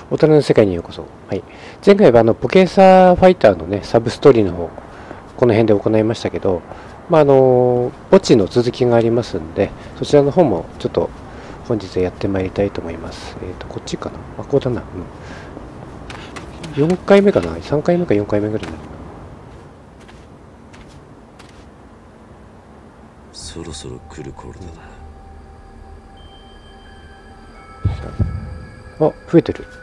大人の世界にようこそ。はい。前回はポケーサーファイターのね、サブストーリーの方、この辺で行いましたけど、墓地の続きがありますんで、そちらの方もちょっと本日やってまいりたいと思います。こっちかな、ここだな。4回目かな ?3 回目か4回目ぐらいになる。 そろそろ来る頃だな。 増えてる。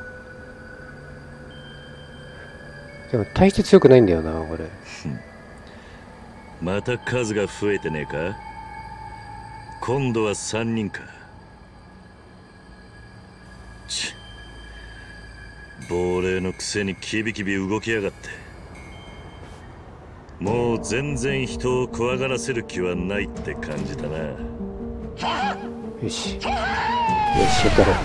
でも体質強くないんだよな、これ。 また数が増えてねえか。今度は3人か。亡霊のくせにキビキビ動きやがって。もう全然人を怖がらせる気はないって感じだな。 よし。よし、やったろう。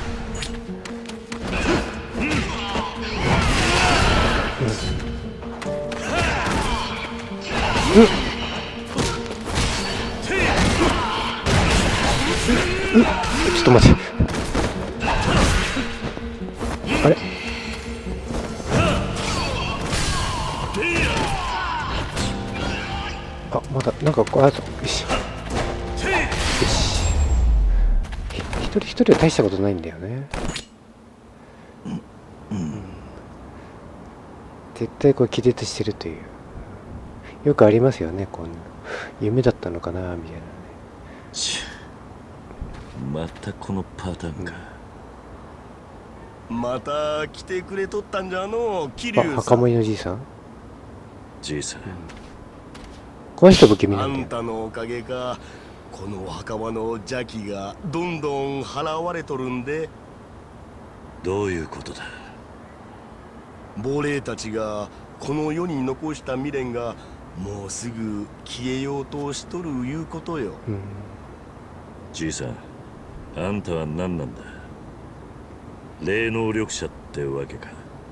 ちょっと待って。あれ、まだなんかよし。よし。一人一人は大したことないんだよね。絶対これ気絶してるという。よくありますよね、こんな夢だったのかなみたいなね。 またこのパターンか。 また来てくれとったんじゃの、桐生さん。 墓守のじいさん。 じいさん、 この人不気味なんだよ。 あんたのおかげか、この墓場の邪気がどんどん払われとるんで。 どういうことだ。 亡霊たちがこの世に残した未練がもうすぐ消えようとしとるいうことよ。 じいさん、あんたは何なんだ。霊能力者ってわけか。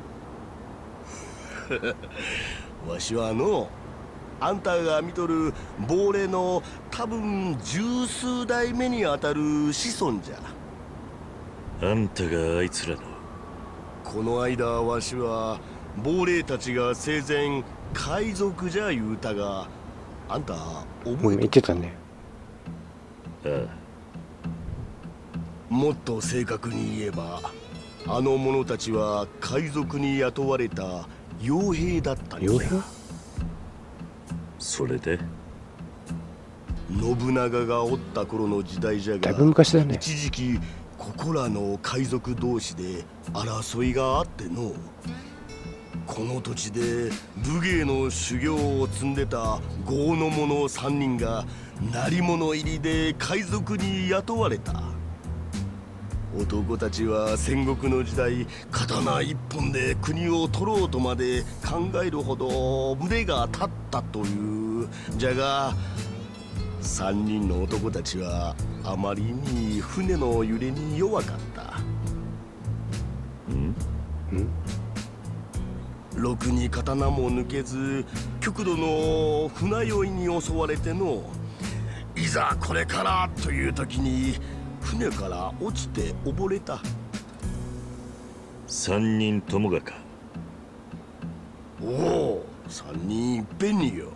わしはあんたが見とる亡霊の多分十数代目にあたる子孫じゃ。 あんたがあいつらの。 この間わしは亡霊たちが生前海賊じゃ言うたが、あんた覚え言ってたね。 ああ。 もっと正確に言えば、あの者たちは海賊に雇われた傭兵だったんじゃ。 傭兵？ それで信長がおった頃の時代じゃが、 だいぶ昔だね。 一時期ここらの海賊同士で争いがあっての。この土地で武芸の修行を積んでた豪の者3人が鳴り物入りで海賊に雇われた。男たちは戦国の時代、刀一本で国を取ろうとまで考えるほど胸が立ったという。じゃが3人の男たちはあまりに船の揺れに弱かった。ろくに刀も抜けず、極度の船酔いに襲われての。いざこれからという時に船から落ちて溺れた。 3人ともがか。 おお、3人いっぺんによ。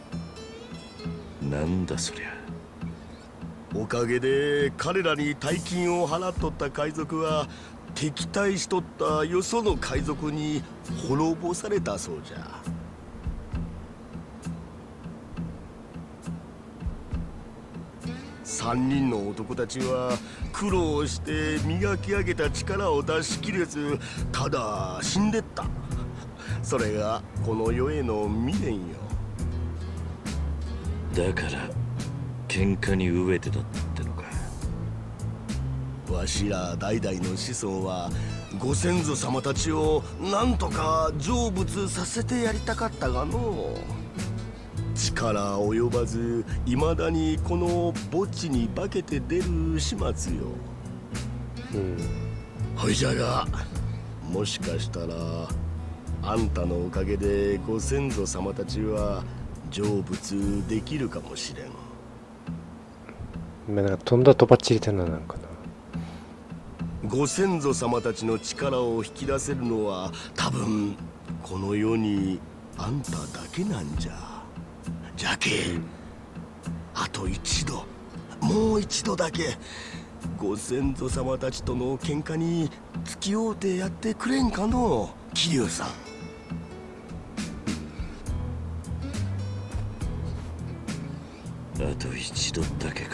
なんだそりゃ。 おかげで彼らに大金を払っとった海賊は敵対しとったよその海賊に滅ぼされたそうじゃ。3人の男たちは苦労して磨き上げた力を出し切れず、ただ死んでった。それがこの世への未練よ。 だから喧嘩に飢えてたってのか。 わしら代々の子孫はご先祖様たちをなんとか成仏させてやりたかったがの。力及ばず、いまだにこの墓地に化けて出る始末よ。ほいじゃが、もしかしたらあんたのおかげでご先祖様たちは成仏できるかもしれん。 今なんか飛んだとばっちりだな、なんかな。 ご先祖様たちの力を引き出せるのは多分この世にあんただけなんじゃ。じゃけ、あと一度、もう一度だけご先祖様たちとの喧嘩に付き合うてやってくれんかの、桐生さん。 あと一度だけか。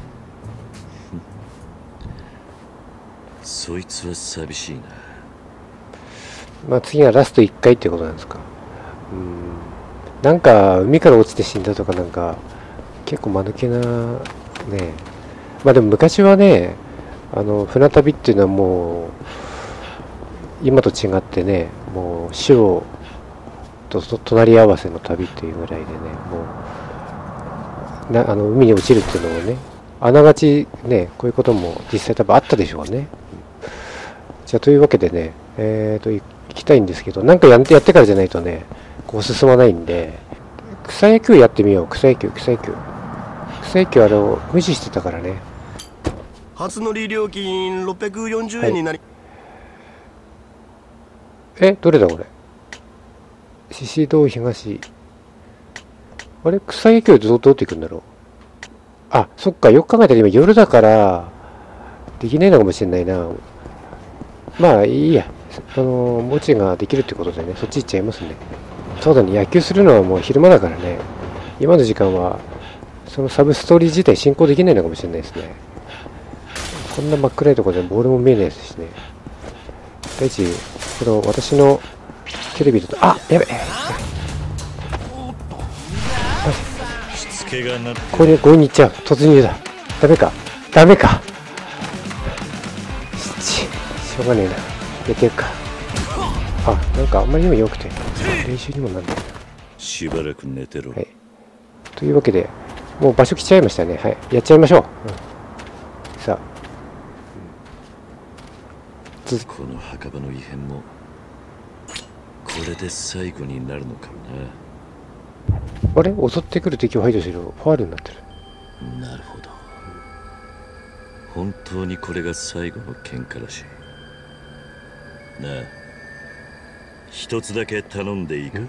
そいつは寂しいな。 まあ次はラスト1回ってことなんですか。なんか海から落ちて死んだとか、なんか結構間抜けなね。まあでも昔はね、船旅っていうのはもう今と違ってね、もう死をと隣り合わせの旅っていうぐらいでね、もう海に落ちるっていうのもね、あながちね、こういうことも実際多分あったでしょうね。じゃあというわけでね、行きたいんですけど、なんかやってからじゃないとね、こう進まないんで、草野球やってみよう。草野球無視してたからね。 初乗り料金640円になり、 どれだこれ。獅子堂東。あれ草野球どうっていくんだろう。あ、そっか、よく考えたら今夜だから、できないのかもしれないな。まあいいや。墓地ができるってことでね、そっち行っちゃいますね。そうだね、野球するのはもう昼間だからね。今の時間は、そのサブストーリー自体進行できないのかもしれないですね。こんな真っ暗いところでボールも見えないですしね。第一、私のテレビだと、あ、やべえ。 しつけがなってこれで強引に行っちゃう。突入だ。ダメか。しょうがねえな。やってるか。あ、なんかあんまりにも良くて、練習にもなんないな。 しばらく寝てろ。 はい。というわけで、もう場所来ちゃいましたね。はい。やっちゃいましょう。さあ。 この墓場の異変も、これで最後になるのかもあれ襲ってくる敵を排除しろ。ファールになってる。 な。なるほど。本当にこれが最後の喧嘩らしい。なあ、一つだけ頼んでいいか。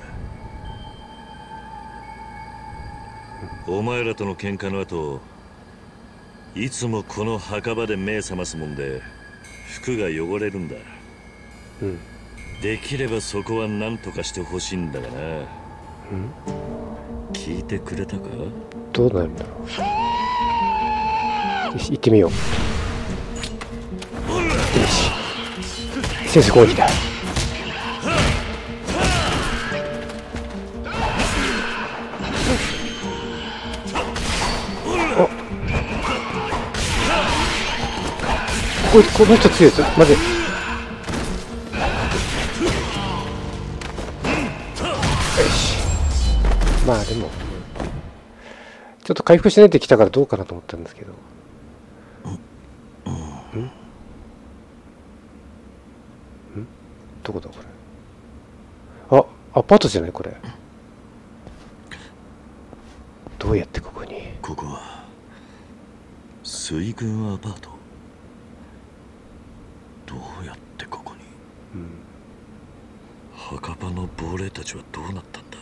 お前らとの喧嘩の後、いつもこの墓場で目覚ますもんで服が汚れるんだ。できればそこは何とかしてほしいんだがな。聞いてくれたか？ どうなるんだろう。よし、行ってみよう。よし、先生攻撃だ。この人強いぞ。まずい。よし。まあでもちょっと回復しないできたからどうかなと思ったんですけど。どこだこれ。あ、アパートじゃないこれ。どうやってここに。 ここは水軍アパート。どうやってここに。墓場の亡霊たちはどうなったんだ。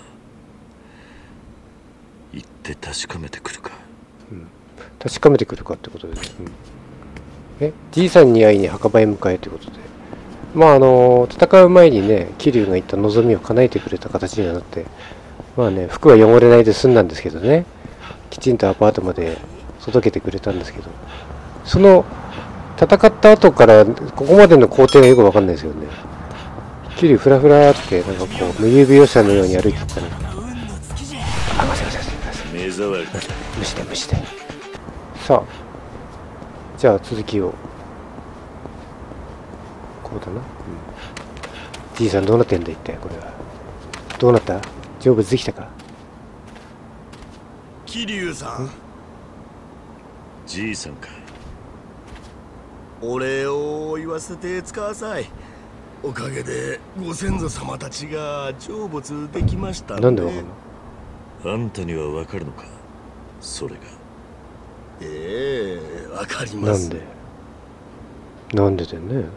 行って確かめてくるか。 確かめてくるかってことです。じいさんに会いに墓場へ向かえということで、まあ戦う前にね、桐生が言った望みを叶えてくれた形にはなって、まあね、服は汚れないで済んだんですけどね、きちんとアパートまで届けてくれたんですけど、その戦った後からここまでの工程がよくわかんないですよね。桐生フラフラってなんかこう無指描写のように歩いてったの。あ、ませませませ。 目障り。 無視で。さあ、じゃあ続きを。こうだな。じいさんどうなってんだ一体これは。どうなった？成仏できたか？ 桐生さん。 じいさんか。 お礼を言わせてつかさい。おかげでご先祖様たちが成仏できましたね。 なんでわかんの？ あんたにはわかるのか、それが。 わかります。 なんで？ なんででね。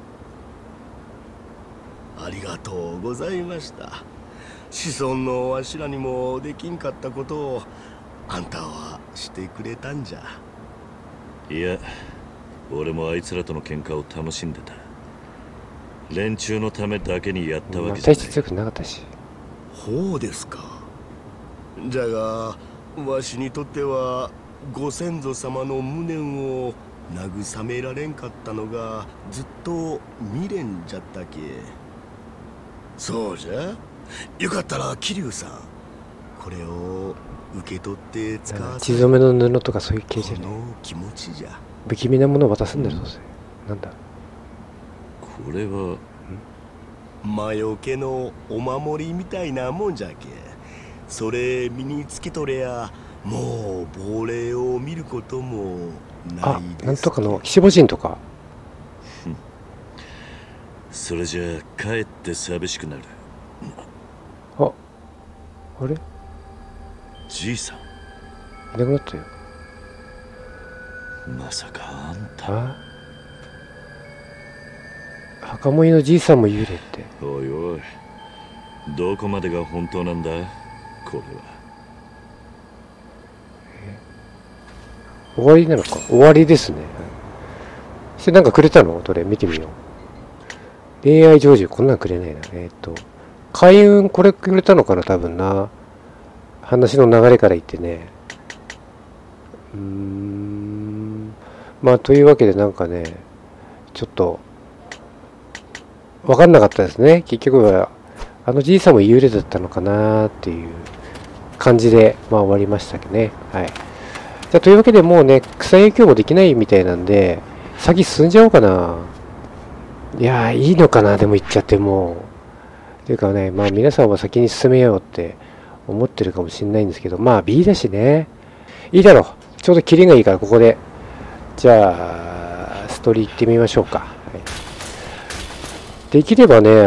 ありがとうございました。子孫のわしらにもできんかったことをあんたはしてくれたんじゃ。 いや、俺もあいつらとの喧嘩を楽しんでた。連中のためだけにやったわけじゃない。 大して強くなかったし。 ほうですか。じゃがわしにとってはご先祖様の無念を慰められんかったのがずっと未練じゃったけ。そうじゃ。よかったら桐生さん、これを受け取って使わせ血染めの布とかそういう系じゃね。 この気持ちじゃ。 不気味なものを渡すんだよ、どうせ。なんだ。 これは魔除けのお守りみたいなもんじゃけ。それ身につけとれやもう亡霊を見ることもないです。 なんとかの岸母神とか。 それじゃあかえって寂しくなる。 あれじいさん、 いなくなったよ。 まさかあんた。 墓守のじいさんも幽霊って。 おいおい、どこまでが本当なんだこれは。 終わりなのか。終わりですね。それなんかくれたの？どれ見てみよう。恋愛成就、こんなんくれないな。開運、これくれたのかな、多分な。話の流れから言ってね。まあ、というわけでなんかね、ちょっと、わかんなかったですね。結局は、あのじいさんも幽霊だったのかなっていう感じで、まあ終わりましたけどね。はい。じゃあ、というわけでもうね、草影響もできないみたいなんで、先進んじゃおうかな。いやー、いいのかな、でも行っちゃってもう。というかね、まあ皆さんは先に進めようって思ってるかもしれないんですけど、まあ B だしね。いいだろう。ちょうどキリがいいから、ここで。じゃあ、ストーリー行ってみましょうか。はい、できればね、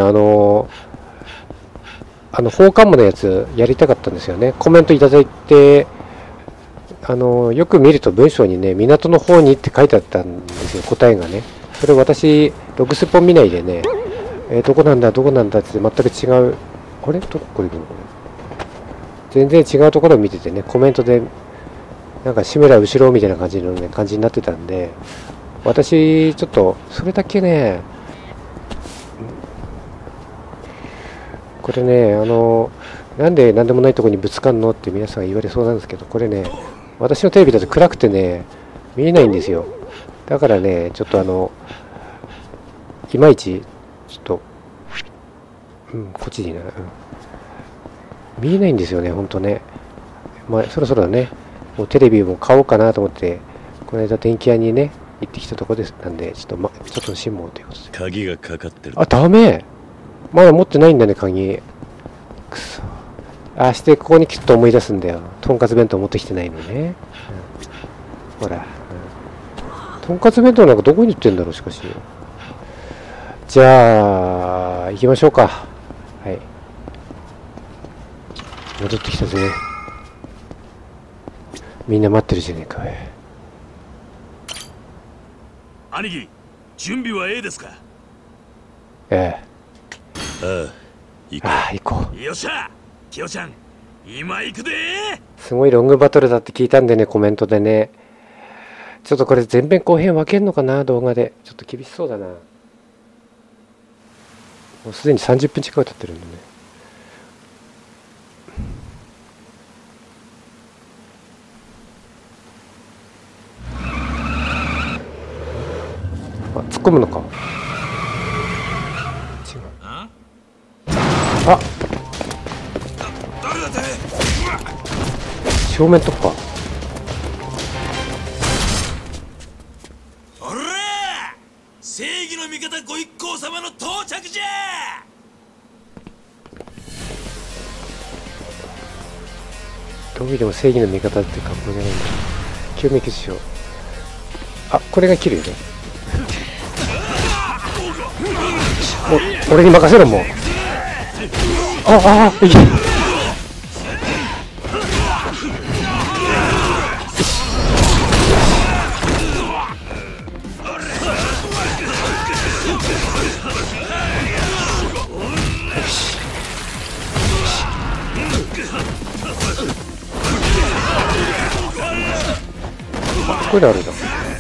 放課後のやつやりたかったんですよね。コメントいただいて、よく見ると文章にね、港の方にって書いてあったんですよ、答えがね。それ私、ログスポ見ないでね、どこなんだって全く違う。あれどこ行くのこれ。全然違うところを見ててね、コメントで、なんか志村後ろみたいな感じのね、感じになってたんで、私、ちょっと、それだけね、これね、なんで何でもないところにぶつかんのって皆さん言われそうなんですけど、これね、私のテレビだと暗くてね、見えないんですよ。だからね、ちょっといまいち、ちょっと、こっちにな、見えないんですよね、ほんとね。まあ、そろそろね、もうテレビも買おうかなと思って、この間電気屋にね、行ってきたとこですなんで、ちょっと辛抱ということで。 鍵がかかってる。 あ、ダメ。まだ持ってないんだね、鍵。くそ。してここにきっと思い出すんだよ。とんかつ弁当持ってきてないのね。ほら、とんかつ弁当なんかどこに売ってんだろう、しかし。じゃあ、行きましょうか。はい。戻ってきたぜ。みんな待ってるじゃねえか。 兄貴、準備はええですか？ えああ、行こう。 よっしゃ、キヨちゃん、今行くでー。 すごいロングバトルだって聞いたんでね、コメントでね。ちょっとこれ前編後編分けんのかな、動画で。ちょっと厳しそうだな。もうすでに30分近く経ってるんでね。突っ込むのか。違う。 誰だて？ 正面突破。 おらー！正義の味方ご一行様の到着じゃ！ どう見ても正義の味方って格好じゃないんだ。救命決勝。これが切るよね。俺に任せろ、もう。いけ。 こういうのあるの。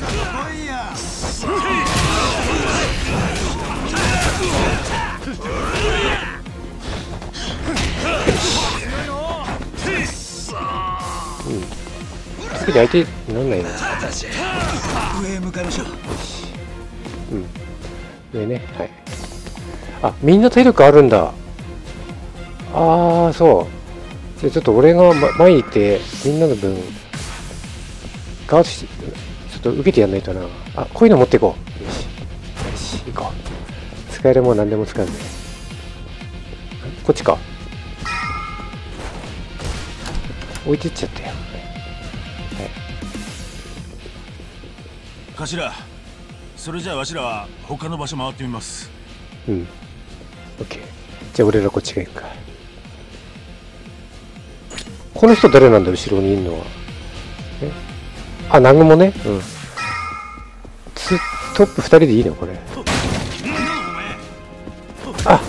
特に相手になんないの。 上へ向かいましょう。 上ね。はい。あ、みんな体力あるんだ。ああ、そう。じゃあちょっと俺が前に行ってみんなの分ガードし、ちょっと受けてやんないとな。あ、こういうの持っていこう。よし。よし、行こう。使えるもん何でも使うんで。こっちか。置いてっちゃったよ。 頭、それじゃあわしらは他の場所回ってみます。 うん。オッケー。じゃあ俺らこっちが行くか。この人誰なんだ、後ろにいるのは。あ、南雲ね。うん。トップ2人でいいのこれ。あ、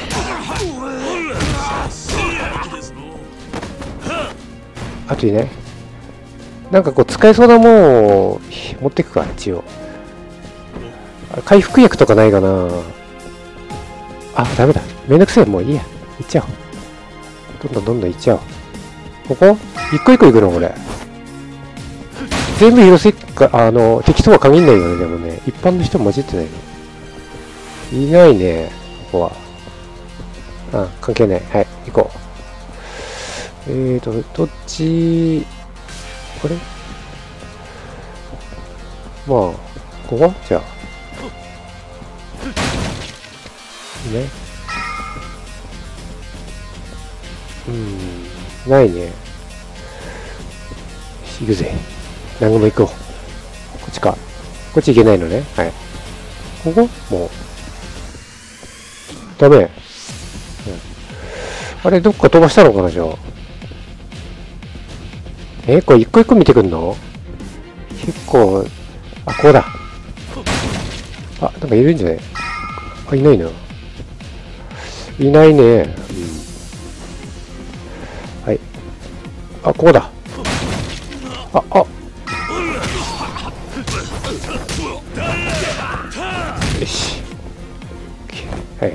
あといない。なんかこう使えそうなもんを持ってくか、一応。回復薬とかないかな。あ、ダメだ。めんどくせえ。もういいや。行っちゃおう。どんどん行っちゃおう。ここ一個一個行くのこれ。全部広せっか、敵とは限んないよね、でもね。一般の人混じってないの。いないね、ここは。関係ない。はい、行こう。どっち、これまあ、ここじゃあ。ね。ないね。行くぜ。南雲行こう。こっちか。こっち行けないのね。はい。ここもう。ダメ。あれ、どっか飛ばしたのかな、じゃあ。これ一個一個見てくんの？結構、あ、こうだ。あ、なんかいるんじゃない？あ、いないな。いないね。はい。あ、ここだ。あ。よし。はい。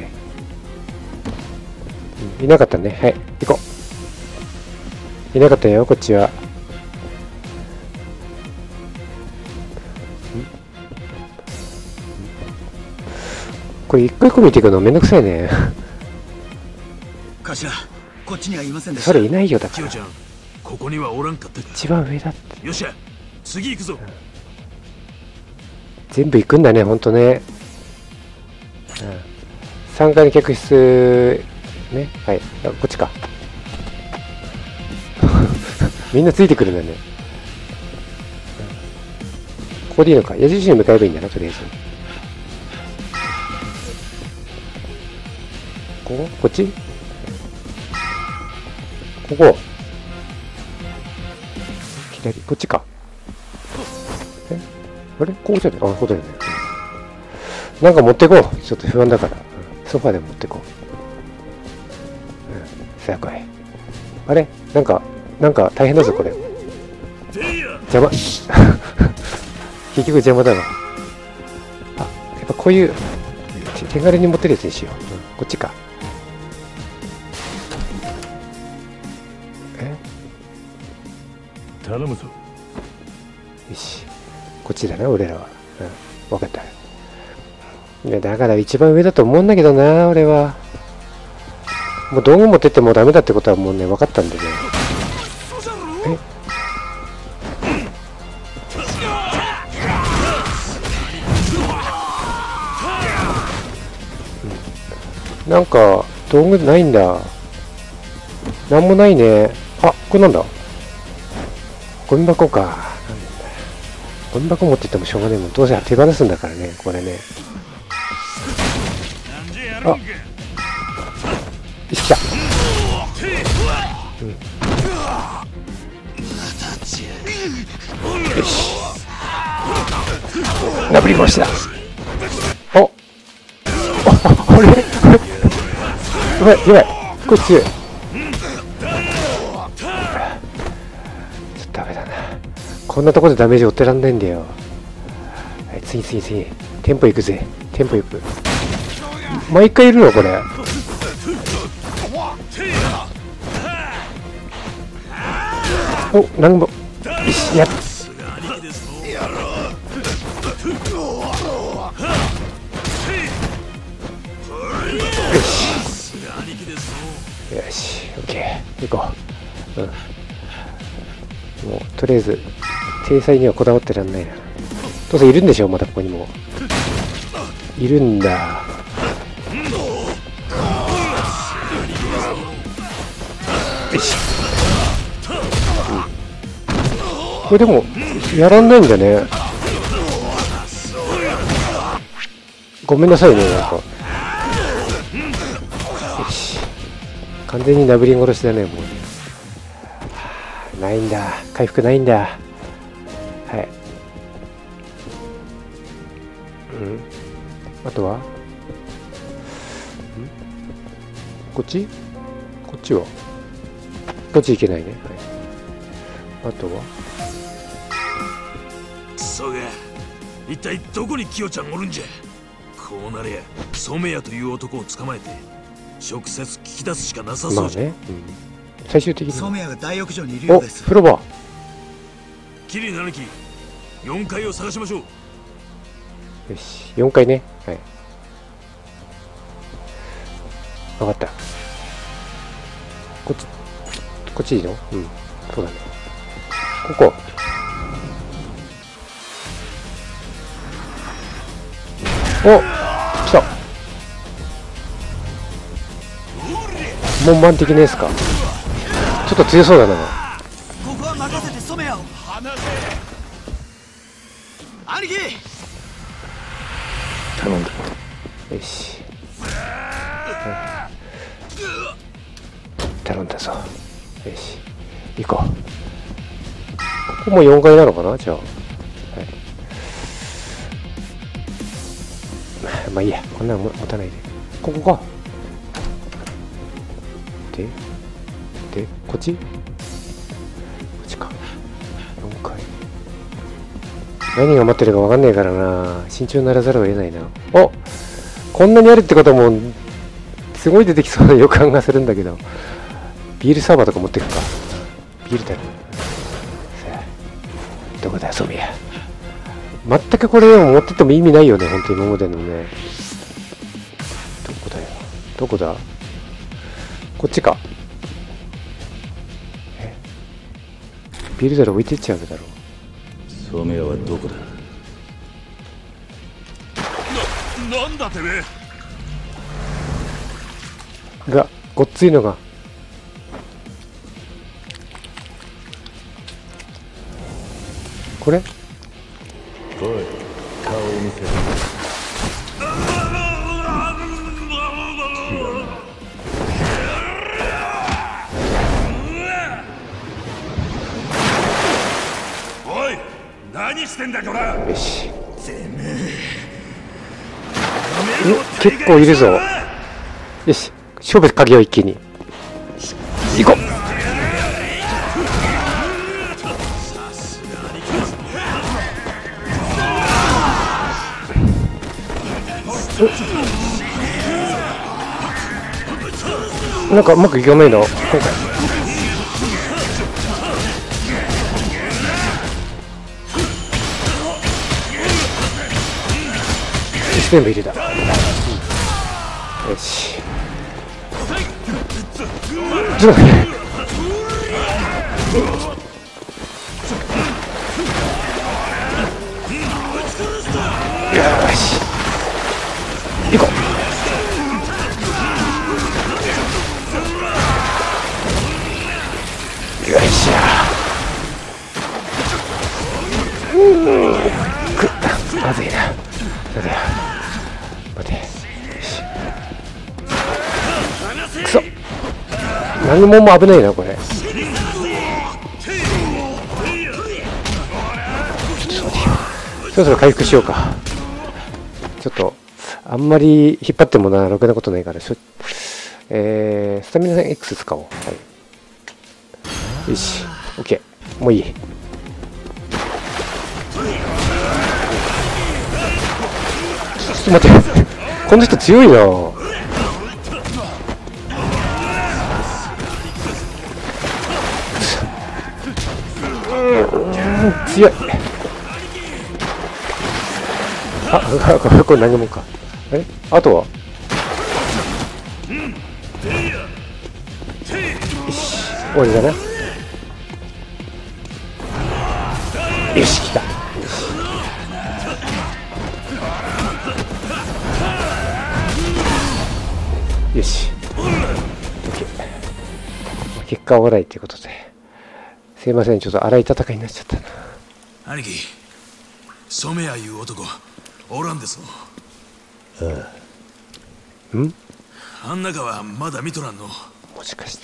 いなかったね。はい。行こう。いなかったよ、こっちは。これ一個一個見ていくのめんどくさいね。 頭、こっちにはいませんでした。 それいないよ、だから。 千代ちゃん、ここにはおらんかった。 一番上だって。 よっしゃ、次行くぞ。 全部行くんだね、ほんとね。3階の客室、ね。はい。あ、こっちか。みんなついてくるんだね。ここでいいのか。矢印に向かえばいいんだな、とりあえず。こっちここ左こっちか。あれここじゃねあ、ここだよね。なんか持ってこう。ちょっと不安だから。ソファで持ってこう。さあ来い。あれなんか大変だぞ、これ。邪魔。結局邪魔だわ。あ、やっぱこういう手軽に持ってるやつにしよう。こっちか。 頼むぞ。 よし。こっちだな、俺らは。分かった。いや、だから一番上だと思うんだけどな、俺は。もう道具持ってってもダメだってことはもうね、分かったんでね。なんか、道具ないんだ。なんもないね。あ、これなんだ？ゴミ箱か。ゴミ箱持ってってもしょうがねえもん。どうせ手放すんだからね、これね。あ、よし、来た。よし。なぶり殺しだ。お、あれやばい、やばい。こいつ強い。ここんなとこでダメージ負ってらんないんだよ。はい、次。テンポいくぜ。テンポいく。毎回いるのこれ。お、なんも。よし、やっ。よし、オッケー、行こう。もうとりあえず体裁にはこだわってらんないな。父さんいるんでしょ、またここにもいるんだ。よし、これでもやらんないんだね。ごめんなさいね、なんか。よし、完全になぶり殺しだね、もう。ないんだ、回復ないんだ。はい。あとはこっちはこっち行けないね。はい。あとはそうか、一体どこにキヨちゃんおるんじゃ。こうなりゃ染谷という男を捕まえて直接聞き出すしかなさそうじゃ。 まあね、最終的に染谷が大浴場にいるようです。 風呂場。 キリナキ4階を探しましょう。 よし、4階ね。はい、分かった。こっちいいの？そうだね。ここ。お、来た。門番的なやつか。ちょっと強そうだな。 ここは任せて染谷を。兄貴、 頼んだ。 よし、頼んだぞ。よし、行こう。ここも4階なのかな、じゃあ。はい、まあいいや、こんなの持たないで。ここか。で、こっちか。4階。何が待ってるか分かんないからな。慎重にならざるを得ないな。お、こんなにあるってことはもうすごい出てきそうな予感がするんだけど。ビールサーバーとか持ってくか。ビールだろ。さあ、どこだ染谷。全くこれでも持ってっても意味ないよね、本当に今までのね。どこだよ、どこだ。こっちか。ビールだろ、置いてっちゃうだろう。 染谷はどこだ。 なんだてめえ。 が、ごっついのが。これ？ おい、顔を見せろ。 おい、何してんだこら。 よし。結構いるぞ。よし、勝負かけよう、一気に。行こう。なんかうまくいかないの今回。全部入れた。よし。ちょっと待って。よし。行こう。よいしょ。まずいな。待てよ。待て。よし。くそ。何も危ないなこれ。そろそろ回復しようか。ちょっとあんまり引っ張ってもな、ろくなことないからスタミナ X 使おう。はい、よし、 OK。もういい。 ちょっと待って、この人強いな。強い。これ投げ物か。あとは終わりだな。よし、来た。よし、OK。結果オーライということで、すいません、ちょっと荒い戦いになっちゃったな。 兄貴、染谷いう男おらんですの。 ん？ あん中はまだ見とらんの。 もしかして。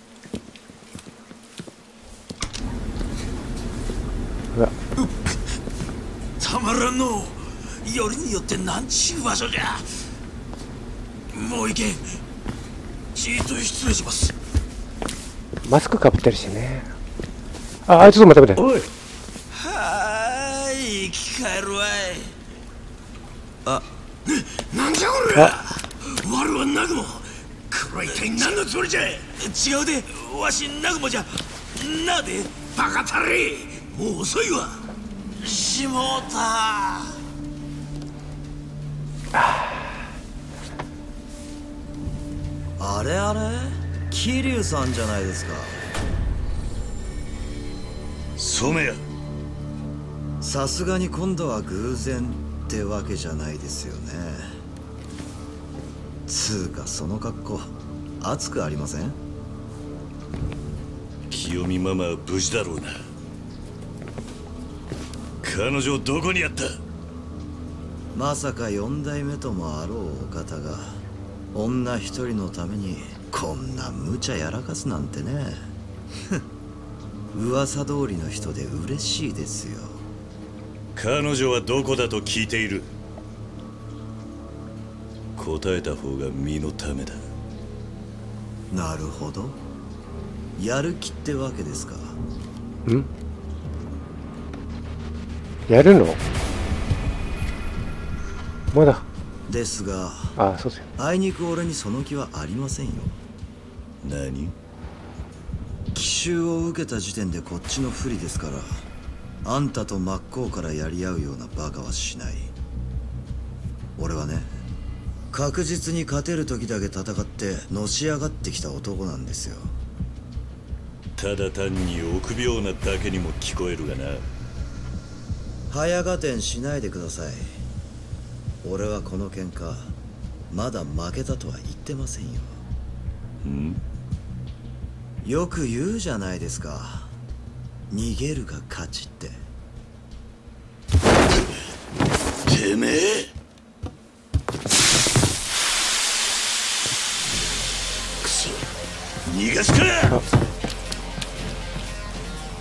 うわ、 たまらんの。よりによってなんちゅう場所じゃ。もういけん。ちーっと失礼します。 マスクかぶってるしね。ちょっと待って。 おい。はーい、生き返るわい。なんじゃこれ。我はナグモ。これは一体何のつもりじゃ。違うで、わしナグモじゃ。なで、バカたれ。もう遅いわ。しもうた。 あれあれ、桐生さんじゃないですか。 染谷。 さすがに今度は偶然ってわけじゃないですよね。つうかその格好熱くありません？ 清美ママは無事だろうな。彼女をどこにやった？ まさか4代目ともあろうお方が女一人のためにこんな無茶やらかすなんてね。噂通りの人で嬉しいですよ。 彼女はどこだと聞いている。答えた方が身のためだ。 なるほど、やる気ってわけですか。 ん？やるの？まだですが、 そうですよ。 あいにく俺にその気はありませんよ。 何？ 奇襲を受けた時点でこっちの不利ですから、あんたと真っ向からやり合うようなバカはしない。俺はね、確実に勝てる時だけ戦ってのし上がってきた男なんですよ。 ただ単に臆病なだけにも聞こえるがな。 早合点しないでください。俺はこの喧嘩まだ負けたとは言ってませんよ。 ん？ よく言うじゃないですか、逃げるが勝ちって。 てめえ！くそ、逃がすか！